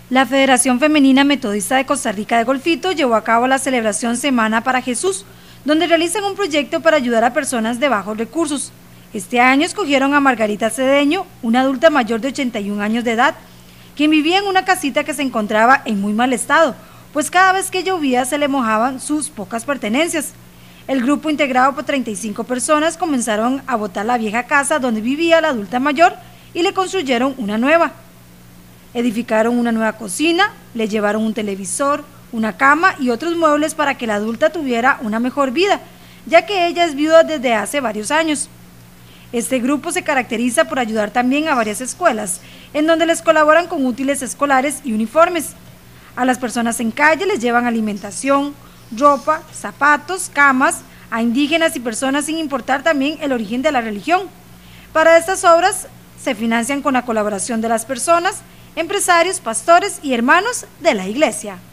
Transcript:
La Federación Femenina Metodista de Costa Rica de Golfito llevó a cabo la celebración Semana para Jesús, donde realizan un proyecto para ayudar a personas de bajos recursos. Este año escogieron a Margarita Cedeño, una adulta mayor de 81 años de edad, quien vivía en una casita que se encontraba en muy mal estado, pues cada vez que llovía se le mojaban sus pocas pertenencias. El grupo, integrado por 35 personas, comenzaron a botar la vieja casa donde vivía la adulta mayor y le construyeron una nueva. Edificaron una nueva cocina, le llevaron un televisor, una cama y otros muebles para que la adulta tuviera una mejor vida, ya que ella es viuda desde hace varios años. Este grupo se caracteriza por ayudar también a varias escuelas, en donde les colaboran con útiles escolares y uniformes. A las personas en calle les llevan alimentación, ropa, zapatos, camas, a indígenas y personas sin importar también el origen de la religión. Para estas obras se financian con la colaboración de las personas, empresarios, pastores y hermanos de la iglesia.